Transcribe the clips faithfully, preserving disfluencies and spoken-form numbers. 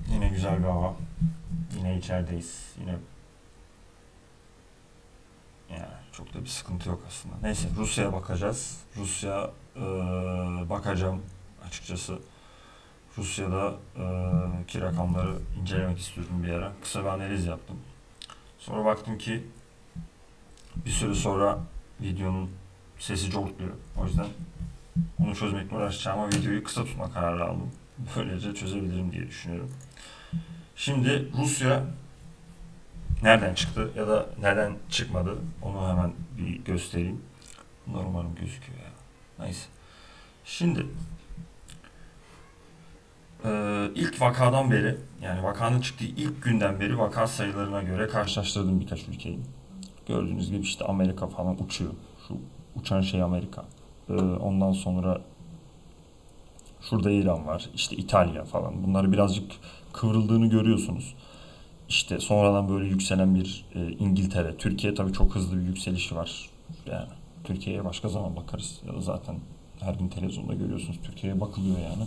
Yine güzel bir hava. Yine içerideyiz. Yine yani çok da bir sıkıntı yok aslında. Neyse, Rusya'ya bakacağız. Rusya e, bakacağım açıkçası. Rusya'da e, ki rakamları incelemek istiyorum bir ara. Kısa bir analiz yaptım. Sonra baktım ki bir süre sonra videonun sesi cortluyor. O yüzden onu çözmekle uğraşacağım ama videoyu kısa tutma kararı aldım. Böylece çözebilirim diye düşünüyorum. Şimdi Rusya nereden çıktı ya da nereden çıkmadı onu hemen bir göstereyim. Bunlar umarım gözüküyor ya. Neyse. Şimdi e, ilk vakadan beri, yani vakanın çıktığı ilk günden beri vaka sayılarına göre karşılaştırdım birkaç ülkeyi. Gördüğünüz gibi işte Amerika falan uçuyor. Şu uçan şey Amerika. E, ondan sonra şurada İran var. İşte İtalya falan. Bunları birazcık kıvrıldığını görüyorsunuz. İşte sonradan böyle yükselen bir e, İngiltere, Türkiye tabii çok hızlı bir yükselişi var. Yani Türkiye'ye başka zaman bakarız. Ya da zaten her gün televizyonda görüyorsunuz. Türkiye'ye bakılıyor yani.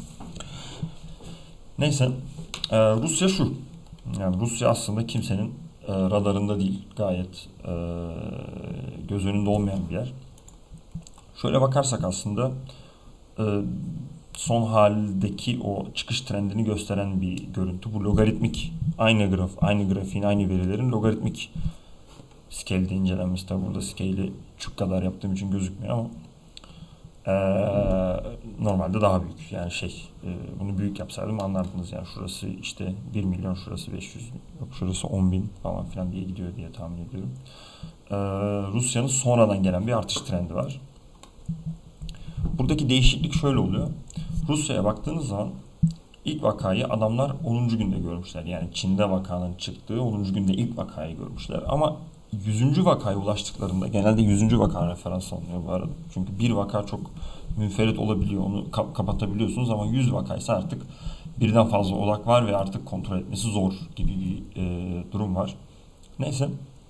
Neyse. E, Rusya şu. Yani Rusya aslında kimsenin e, radarında değil. Gayet e, göz önünde olmayan bir yer. Şöyle bakarsak aslında e, son haldeki o çıkış trendini gösteren bir görüntü. Bu logaritmik, aynı graf, aynı grafiğin, aynı verilerin logaritmik scale'de incelenmesi. Tabi burada scale'i çuk kadar yaptığım için gözükmüyor ama ee, normalde daha büyük. Yani şey, e, bunu büyük yapsaydım anlardınız. Yani şurası işte bir milyon, şurası beş yüz, yok şurası on bin falan filan diye gidiyor diye tahmin ediyorum. Ee, Rusya'nın sonradan gelen bir artış trendi var. Buradaki değişiklik şöyle oluyor. Rusya'ya baktığınız zaman ilk vakayı adamlar onuncu günde görmüşler. Yani Çin'de vakanın çıktığı onuncu günde ilk vakayı görmüşler. Ama yüzüncü vakaya ulaştıklarında, genelde yüzüncü vaka referans alınıyor bu arada. Çünkü bir vaka çok münferit olabiliyor. Onu kap- kapatabiliyorsunuz ama yüz vakaysa artık birden fazla odak var ve artık kontrol etmesi zor gibi bir e, durum var. Neyse.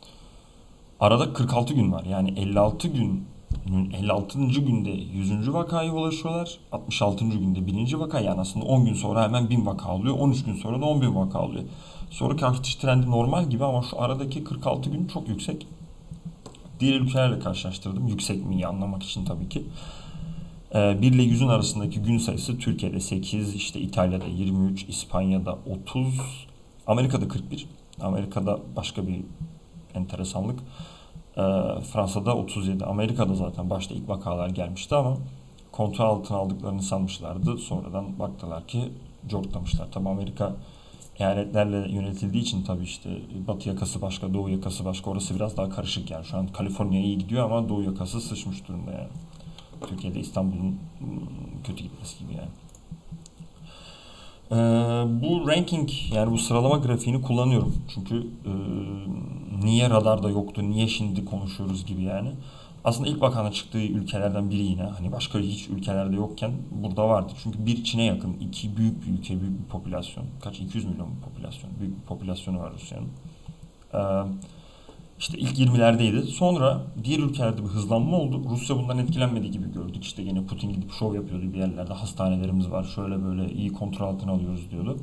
Arada kırk altı gün var. Yani elli altı gün elli altıncı günde yüzüncü vakaya ulaşıyorlar. altmış altıncı günde birinci vaka, yani aslında on gün sonra hemen bin vaka alıyor. on üç gün sonra da on bin vaka alıyor. Sonraki artış trendi normal gibi ama şu aradaki kırk altı gün çok yüksek. Diğer ülkelerle karşılaştırdım. Yüksek miyi anlamak için tabii ki. bir ile yüzün arasındaki gün sayısı Türkiye'de sekiz, işte İtalya'da yirmi üç, İspanya'da otuz, Amerika'da kırk bir. Amerika'da başka bir enteresanlık. E, Fransa'da otuz yedi. Amerika'da zaten başta ilk vakalar gelmişti ama kontrol altına aldıklarını sanmışlardı. Sonradan baktılar ki cortlamışlar. Tabi Amerika eyaletlerle yönetildiği için tabi işte batı yakası başka, doğu yakası başka. Orası biraz daha karışık yani. Şu an Kaliforniya iyi gidiyor ama doğu yakası sıçmış durumda yani. Türkiye'de İstanbul'un kötü gitmesi gibi yani. Ee, bu ranking, yani bu sıralama grafiğini kullanıyorum. Çünkü e, niye radarda yoktu, niye şimdi konuşuyoruz gibi yani. Aslında ilk vakanın çıktığı ülkelerden biri yine. Hani başka hiç ülkelerde yokken burada vardı. Çünkü bir Çin'e yakın, iki büyük bir ülke, büyük bir popülasyon. Kaç? iki yüz milyon bir popülasyon. Büyük bir popülasyonu var Rusya'nın. Ee, işte ilk yirmilerdeydi. Sonra diğer ülkelerde bir hızlanma oldu. Rusya bundan etkilenmediği gibi gördük. İşte yine Putin gidip şov yapıyordu bir yerlerde. Hastanelerimiz var, şöyle böyle iyi kontrol altına alıyoruz diyordu.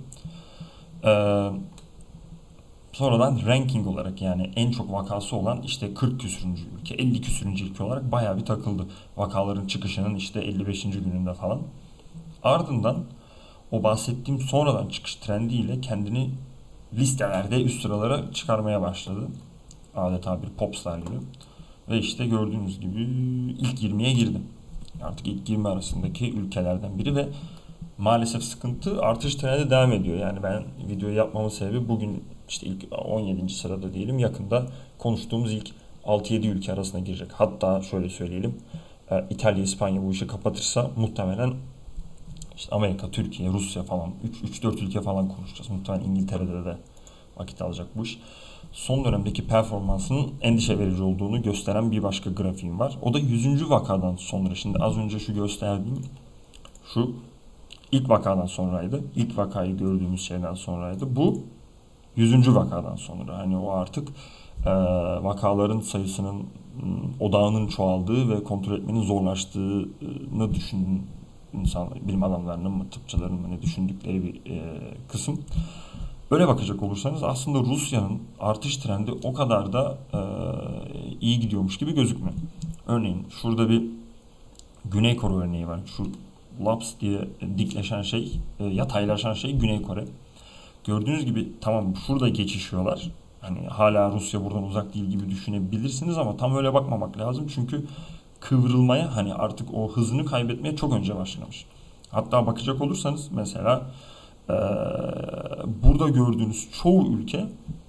Ee, sonradan ranking olarak, yani en çok vakası olan işte kırk küsürüncü ülke, elli küsürüncü ülke olarak bayağı bir takıldı. Vakaların çıkışının işte elli beşinci gününde falan. Ardından o bahsettiğim sonradan çıkış trendiyle kendini listelerde üst sıralara çıkarmaya başladı. Adeta bir popstar gibi. Ve işte gördüğünüz gibi ilk yirmiye girdim. Artık ilk yirmi arasındaki ülkelerden biri ve maalesef sıkıntı artış trendi devam ediyor. Yani ben videoyu yapmamın sebebi bugün işte ilk on yedinci sırada diyelim, yakında konuştuğumuz ilk altı yedi ülke arasına girecek. Hatta şöyle söyleyelim, İtalya, İspanya bu işi kapatırsa muhtemelen işte Amerika, Türkiye, Rusya falan üç dört ülke falan konuşacağız. Muhtemelen İngiltere'de de vakit alacak bu iş. Son dönemdeki performansının endişe verici olduğunu gösteren bir başka grafiğim var. O da yüzüncü vakadan sonra. Şimdi az önce şu gösterdiğim şu ilk vakadan sonraydı. İlk vakayı gördüğümüz şeyden sonraydı. Bu yüzüncü vakadan sonra. Hani o artık e, vakaların sayısının, odağının çoğaldığı ve kontrol etmenin zorlaştığını düşünün insan bilim adamlarının mı, tıpçıların mı ne düşündükleri bir e, kısım. Öyle bakacak olursanız aslında Rusya'nın artış trendi o kadar da e, iyi gidiyormuş gibi gözükmüyor. Örneğin şurada bir Güney Kore örneği var. Şu laps diye dikleşen şey, e, yataylaşan şey Güney Kore. Gördüğünüz gibi tamam şurada geçişiyorlar. Hani hala Rusya buradan uzak değil gibi düşünebilirsiniz ama tam öyle bakmamak lazım. Çünkü kıvrılmaya hani artık o hızını kaybetmeye çok önce başlamış. Hatta bakacak olursanız mesela e, burada gördüğünüz çoğu ülke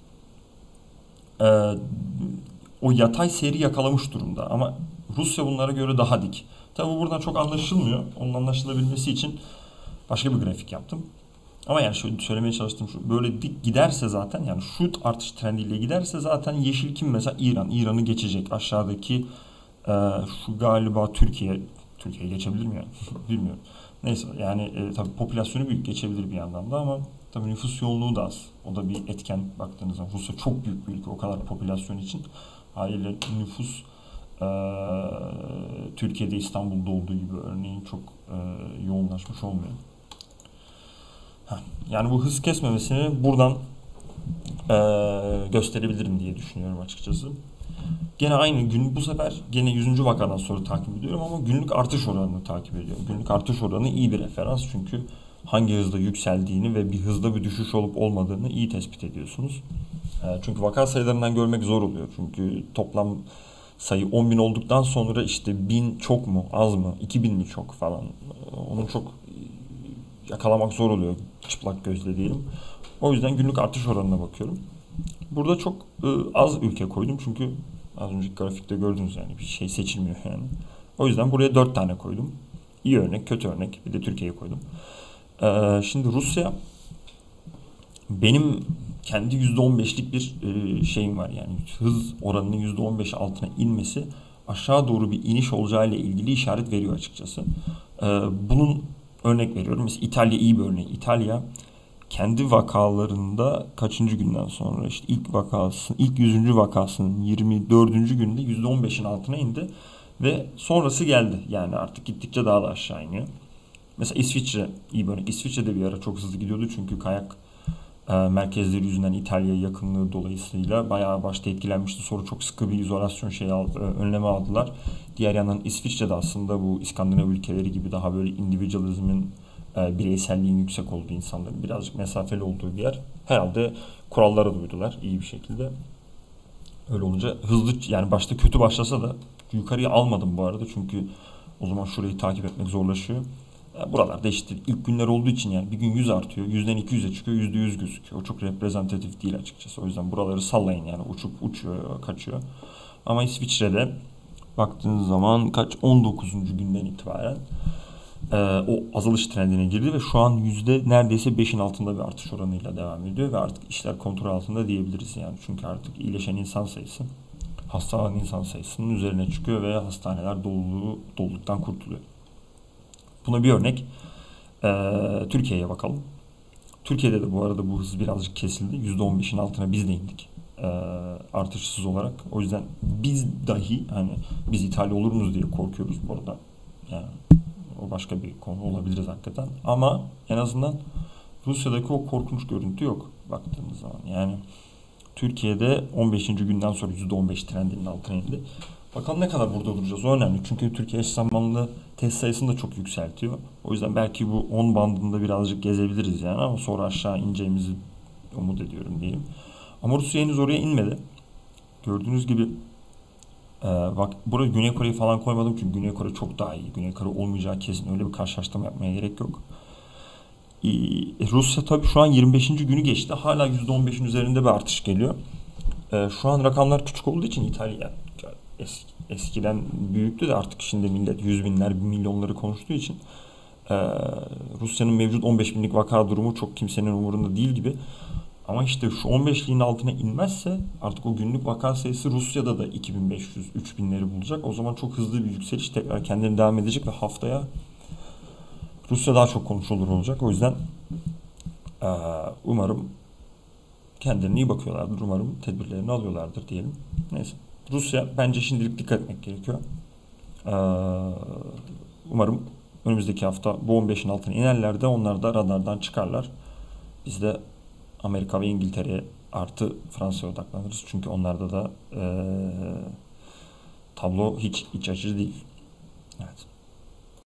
e, o yatay seyri yakalamış durumda. Ama Rusya bunlara göre daha dik. Tabi buradan çok anlaşılmıyor. Onun anlaşılabilmesi için başka bir grafik yaptım. Ama yani şöyle söylemeye çalıştım şu böyle dik giderse zaten yani şu artış trendiyle giderse zaten yeşil kim mesela İran. İran'ı geçecek. Aşağıdaki e, şu galiba Türkiye Türkiye geçebilir mi yani? Bilmiyorum. Neyse yani e, tabii popülasyonu büyük geçebilir bir yandan da ama tabii nüfus yoğunluğu da az. O da bir etken baktığınız zaman. Rusya çok büyük bir ülke o kadar popülasyon için. Haliyle nüfus e, Türkiye'de İstanbul'da olduğu gibi örneğin çok e, yoğunlaşmış olmuyor. Yani bu hız kesmemesini buradan e, gösterebilirim diye düşünüyorum açıkçası. Gene aynı gün bu sefer gene yüzüncü vakadan sonra takip ediyorum ama günlük artış oranını takip ediyorum. Günlük artış oranı iyi bir referans çünkü hangi hızda yükseldiğini ve bir hızda bir düşüş olup olmadığını iyi tespit ediyorsunuz. E, çünkü vaka sayılarından görmek zor oluyor. Çünkü toplam sayı on bin olduktan sonra işte bin çok mu az mı iki bin mi çok falan onu çok yakalamak zor oluyor çıplak gözle diyelim. O yüzden günlük artış oranına bakıyorum. Burada çok e, az ülke koydum çünkü az önceki grafikte gördünüz yani bir şey seçilmiyor yani. O yüzden buraya dört tane koydum. İyi örnek, kötü örnek. Bir de Türkiye'yi koydum. E, şimdi Rusya benim kendi yüzde on beşlik bir e, şeyim var yani hız oranının yüzde on beş altına inmesi aşağı doğru bir iniş olacağıyla ilgili işaret veriyor açıkçası. E, bunun örnek veriyorum. Mesela İtalya iyi bir örnek. İtalya kendi vakalarında kaçıncı günden sonra işte ilk vakasının ilk yüzüncü vakasının yirmi dördüncü günde yüzde on beşin altına indi ve sonrası geldi. Yani artık gittikçe daha da aşağı iniyor. Mesela İsviçre iyi bir örnek. İsviçre'de bir ara çok hızlı gidiyordu çünkü kayak e, merkezleri yüzünden İtalya yakınlığı dolayısıyla bayağı başta etkilenmişti. Sonra çok sıkı bir izolasyon şeyi aldı, önlemi aldılar. Diğer yandan İsviçre'de aslında bu İskandinav ülkeleri gibi daha böyle individualizmin, e, bireyselliğin yüksek olduğu insanların birazcık mesafeli olduğu bir yer. Herhalde kurallara uydular iyi bir şekilde. Öyle olunca hızlı yani başta kötü başlasa da yukarıya almadım bu arada çünkü o zaman şurayı takip etmek zorlaşıyor. Buralarda işte ilk günler olduğu için yani bir gün yüz artıyor. Yüzden iki yüze çıkıyor. Yüzde yüz gözüküyor. O çok reprezentatif değil açıkçası. O yüzden buraları sallayın yani. Uçup uçuyor, kaçıyor. Ama İsviçre'de baktığınız zaman kaç on dokuzuncu günden itibaren e, o azalış trendine girdi ve şu an yüzde neredeyse beşin altında bir artış oranıyla devam ediyor ve artık işler kontrol altında diyebiliriz yani. Çünkü artık iyileşen insan sayısı hastalanan insan sayısının üzerine çıkıyor ve hastaneler doluluğu, doluluktan kurtuluyor. Buna bir örnek ee, Türkiye'ye bakalım. Türkiye'de de bu arada bu hız birazcık kesildi. yüzde on beşin altına biz de indik. Ee, artışsız olarak. O yüzden biz dahi hani biz İtalya olur muyuz diye korkuyoruz bu arada. Yani o başka bir konu olabiliriz hakikaten. Ama en azından Rusya'daki o korkunç görüntü yok baktığımız zaman. Yani Türkiye'de on beşinci günden sonra yüzde on beş trendinin altına indi. Bakalım ne kadar burada duracağız. O önemli. Çünkü Türkiye eş zamanlı test sayısını da çok yükseltiyor. O yüzden belki bu on bandında birazcık gezebiliriz yani ama sonra aşağı ineceğimizi umut ediyorum diyeyim. Ama Rusya henüz oraya inmedi. Gördüğünüz gibi e, bak buraya Güney Kore'yi falan koymadım çünkü Güney Kore çok daha iyi. Güney Kore olmayacağı kesin. Öyle bir karşılaştırma yapmaya gerek yok. E, Rusya tabii şu an yirmi beşinci günü geçti. Hala yüzde on beşin üzerinde bir artış geliyor. E, şu an rakamlar küçük olduğu için İtalya eski, eskiden büyüktü de artık şimdi millet yüz binler, milyonları konuştuğu için e, Rusya'nın mevcut on beş binlik vaka durumu çok kimsenin umurunda değil gibi. Ama işte şu on beşliğin altına inmezse artık o günlük vaka sayısı Rusya'da da iki bin beş yüz üç binleri bulacak. O zaman çok hızlı bir yükseliş tekrar kendini devam edecek ve haftaya Rusya daha çok konuşulur olacak. O yüzden e, umarım kendilerine iyi bakıyorlardır. Umarım tedbirlerini alıyorlardır diyelim. Neyse. Rusya bence şimdilik dikkat etmek gerekiyor. Ee, umarım önümüzdeki hafta bu on beşin altına inerler de onlar da radardan çıkarlar. Biz de Amerika ve İngiltere artı Fransa'ya odaklanırız. Çünkü onlarda da ee, tablo hiç iç açıcı değil. Evet.